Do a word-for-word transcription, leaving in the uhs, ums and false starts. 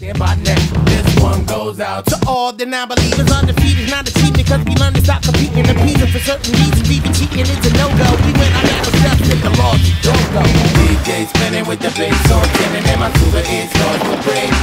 Stand by next. This one goes out to all the non-believers, undefeated, not a cheat because we learned to stop competing and competing for certain reasons. Even cheating is a no-go. We went on our steps in the laws, don't go. D J spinning with the bass on ten, and then my super ears starts to break.